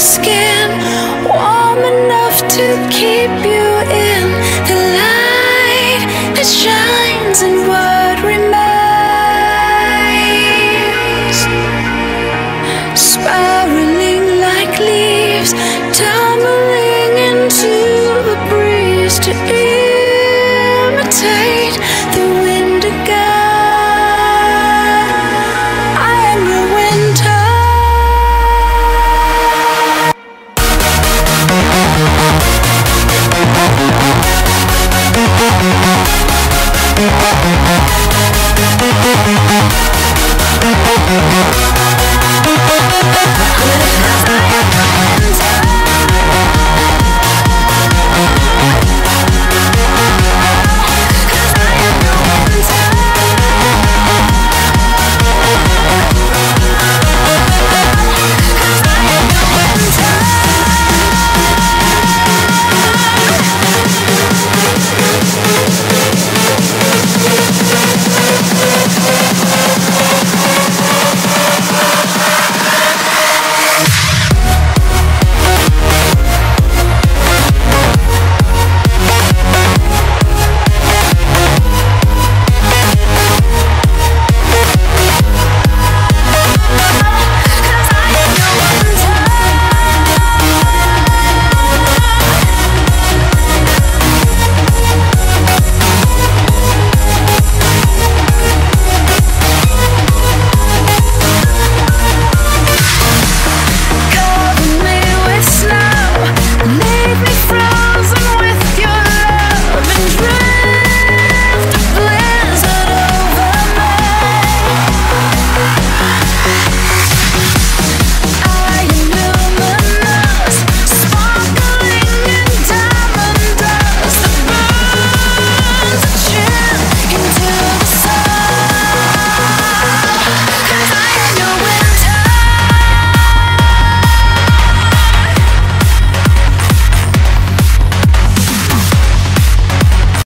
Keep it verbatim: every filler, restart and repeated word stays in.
skin, warm enough to keep you in the light that shines in what remains. Spiraling like leaves, tumbling into the breeze to imitate the wind again. I am your winter. We'll be right back.